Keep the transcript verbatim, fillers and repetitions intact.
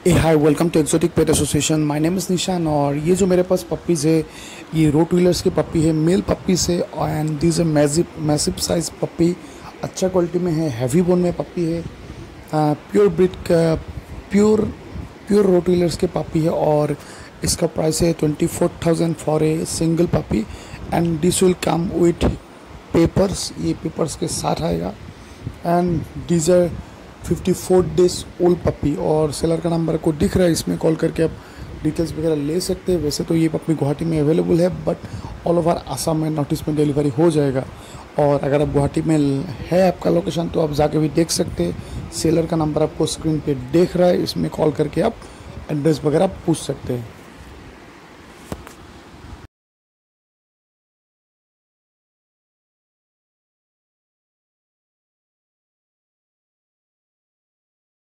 A hi, welcome to exotic pet association. My name is Nishan और ये जो मेरे पास पप्पीज़ है ये रोट व्हीलर्स की पप्पी है, मेल पप्पीज़ है and this a massive massive size puppy. अच्छा क्वालिटी में है, हैवी बोन में पप्पी है, प्योर ब्रीड का प्योर प्योर रोट व्हीलर्स के पप्पी है और इसका प्राइस है twenty four thousand for a single puppy and this will come with papers. ये पेपर्स के साथ आएगा and this are fifty four days old puppy. और सेलर का नंबर को दिख रहा है, इसमें कॉल करके आप डिटेल्स वगैरह ले सकते हैं। वैसे तो ये पप्पी गुवाहाटी में अवेलेबल है बट ऑल ओवर आसाम में नॉर्थ ईस्ट में डिलीवरी हो जाएगा। और अगर आप गुवाहाटी में है आपका लोकेशन तो आप जाके भी देख सकते हैं। सेलर का नंबर आपको स्क्रीन पे देख रहा है, इसमें कॉल करके आप एड्रेस वगैरह पूछ सकते हैं।